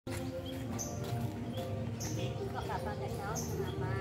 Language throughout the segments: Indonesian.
Kok nggak pakai kaos kenapa?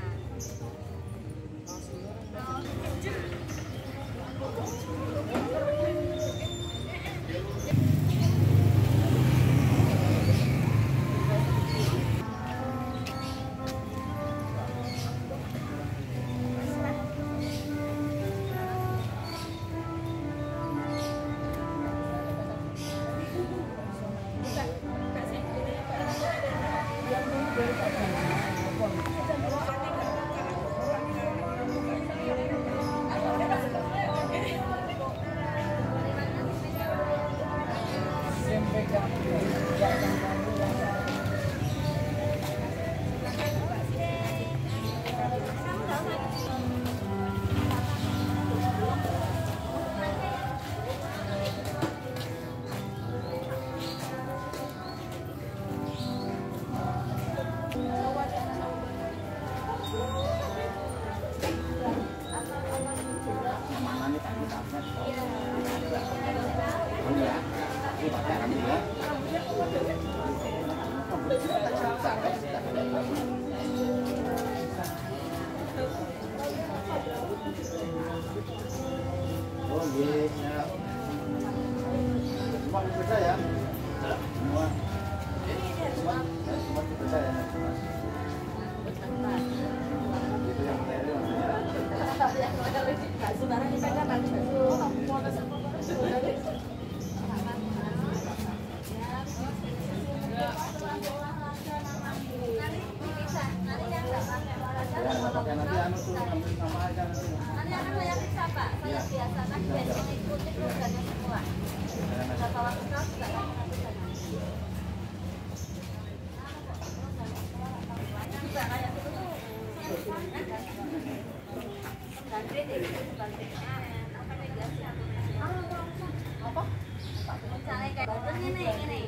Oh iya, semua berbeda ya. Semua berbeda ya. Itu yang material maksudnya. Sebenarnya ini kan Ya, pakai nanti anu tuh ambil nama aja nanti. nanti akan saya periksa Pak, saya biasa kan biasanya ikuti programnya semua. Kalau waktu kau juga kan nanti saya nanti. Bisa kayak gitu tuh. Dan kredit sebaliknya apa negasi apa? Misalnya kayak ini.